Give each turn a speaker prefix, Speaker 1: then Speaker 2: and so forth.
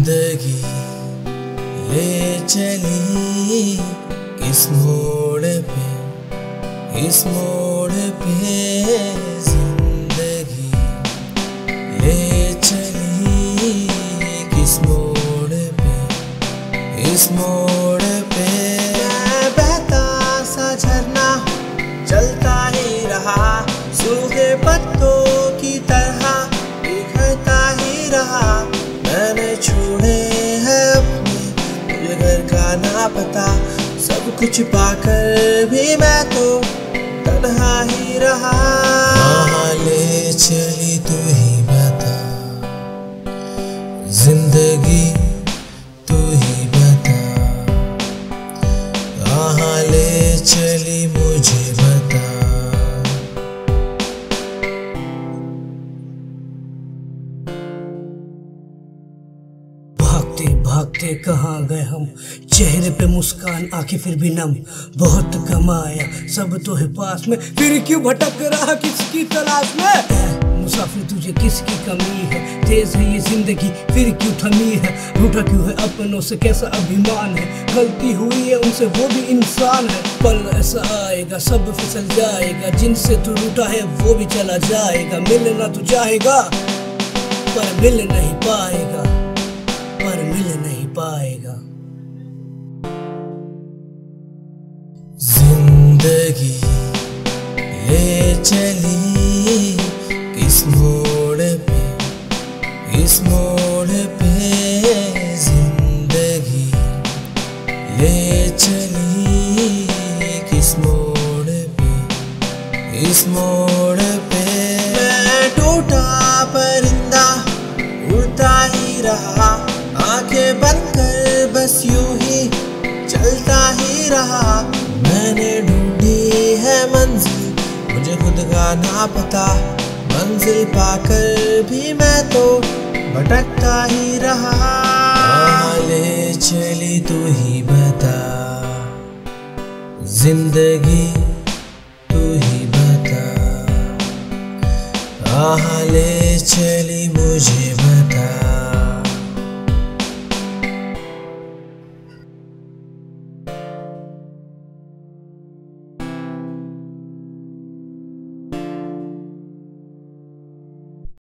Speaker 1: जिंदगी ले चली किस मोड़ पे, इस मोड़ पे जिंदगी ले चली किस मोड़ पे, इस मोड़ पे। मैं बहता सा झरना चलता ही रहा, सूखे पत्तों की तरह बिखरता ही रहा। मैंने छोड़े हैं अपने घर का ना पता, सब कुछ पाकर भी मैं तो तन्हा ही रहा। कहाँ ले चली तू ही बता, जिंदगी तू ही बता। कहाँ ले चली मुझे बता।
Speaker 2: भागते भागते कहाँ गए हम, चेहरे पे मुस्कान आंखें फिर भी नम। बहुत कमाया सब तो है पास में, फिर क्यों भटक रहा किसकी तलाश में। मुसाफिर तुझे किसकी कमी है, तेज है ये जिंदगी फिर क्यों थमी है। रूठा क्यों है अपनों से कैसा अभिमान है, गलती हुई है उनसे वो भी इंसान है। पल ऐसा आएगा सब फिसल जाएगा, जिनसे तू रूठा है वो भी चला जाएगा। मिलना तू चाहेगा पर मिल नहीं पाएगा, पर मिल नहीं पाएगा।
Speaker 1: जिंदगी ले चली किस मोड़ पे, इस मोड़ पे जिंदगी ले चली किस मोड़ पे, इस मोड़ पे। मैं टूटा परिंदा उड़ता ही रहा, आंखें बंद कर बस यूं ही चलता ही रहा। मैंने ढूंढी है मंजिल मुझे खुद का ना पता, मंजिल पाकर भी मैं तो भटकता ही रहा। कहाँ ले चली तू ही बता, जिंदगी तू ही बता। कहाँ ले चली मुझे